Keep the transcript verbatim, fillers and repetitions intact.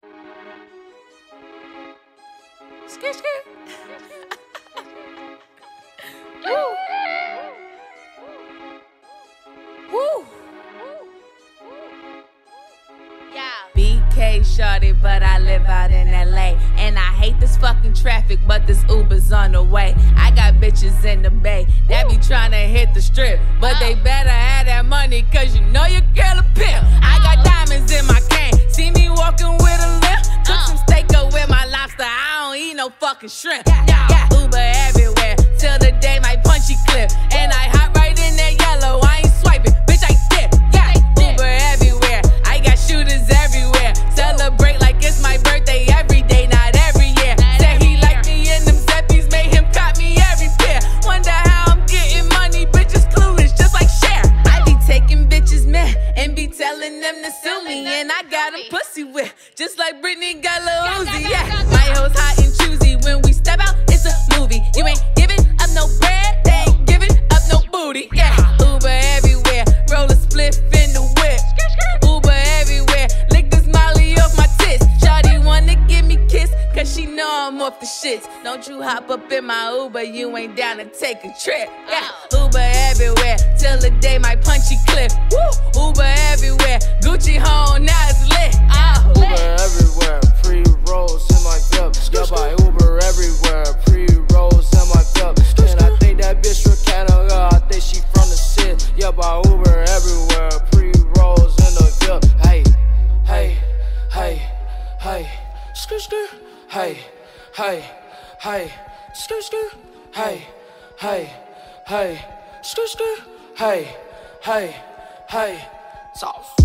Skit, skit. Woo. Woo. Yeah. B K shorty, but I live out in L A. And I hate this fucking traffic, but this Uber's on the way. I got bitches in the Bay that be tryna hit the strip, but they better have that money, cause you know your girl a pimp. I got diamonds in my cane, see me walking with a limp. Cook some steak up with my lobster, I don't eat no fucking shrimp. Yeah, yeah. Uber everywhere, till the day my punchy clip. And I hop right in that yellow, I ain't swiping, bitch I dip. Yeah, Uber everywhere, I got shooters everywhere. Celebrate like it's my birthday every day, not every year. Said he liked me and them Zeppies made him cop me every pair. Wonder how I'm getting money, bitches clueless just like Cher. I be taking bitches man and be telling them to sue me, and I got a pussy whip just like Britney got Lil Uzi. Yeah, my hoes hot and choosy, when we step out it's a movie. You ain't giving up no bread, they ain't giving up no booty. Yeah, Uber everywhere, roll a spliff in the whip. Uber everywhere, lick this Molly off my tits. Shawty wanna give me kiss, cause she know I'm off the shits. Don't you hop up in my Uber, you ain't down to take a trip. Yeah, Uber everywhere, till the day my punchy clip. Woo, Uber everywhere, Gucci home, now it's lit. Oh, Uber everywhere, pre-rolls in my cup. Yeah, by Uber everywhere, pre-rolls in my cup. And I think that bitch from Canada, I think she from the city. Yeah, by Uber everywhere, pre-rolls in the cup. Hey, hey, hey, hey, skirt, skirt. Hey, hey, hey, skirt, skirt. Hey, hey, hey, skirt, skirt. Hey, hey, hey, soft.